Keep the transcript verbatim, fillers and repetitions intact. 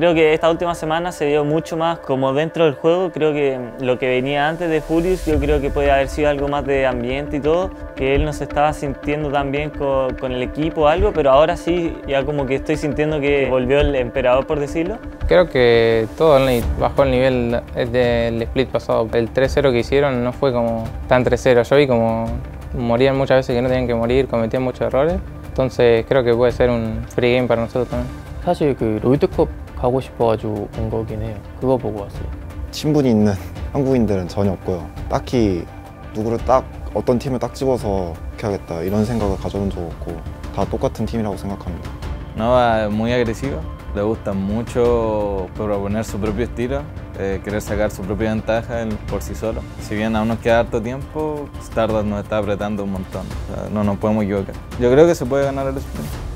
Creo que esta última semana se vio mucho más como dentro del juego. Creo que lo que venía antes de Furious, yo creo que puede haber sido algo más de ambiente y todo, que él no se estaba sintiendo tan bien con, con el equipo o algo, pero ahora sí, ya como que estoy sintiendo que volvió el emperador, por decirlo. Creo que todo bajó el nivel del split pasado. El tres cero que hicieron no fue como tan tres cero. Yo vi como morían muchas veces que no tenían que morir, cometían muchos errores. Entonces creo que puede ser un free game para nosotros también. 사실 그 롤드컵 가고 싶어가지고 온 거긴 해요. 그거 보고 왔어요. 친분이 있는 한국인들은 전혀 없고요. 딱히 누구를 딱 어떤 팀을 딱 집어서 이렇게 하겠다 이런 생각을 가져본 적 없고 다 똑같은 팀이라고 생각합니다. Nova es muy agresiva, le gusta mucho proponer su propio estilo, eh, querer sacar su propia ventaja por sí solo. Si bien aún nos queda harto tiempo, Stardust nos está apretando un montón, o sea, no nos podemos equivocar. Yo creo que se puede ganar el sprint.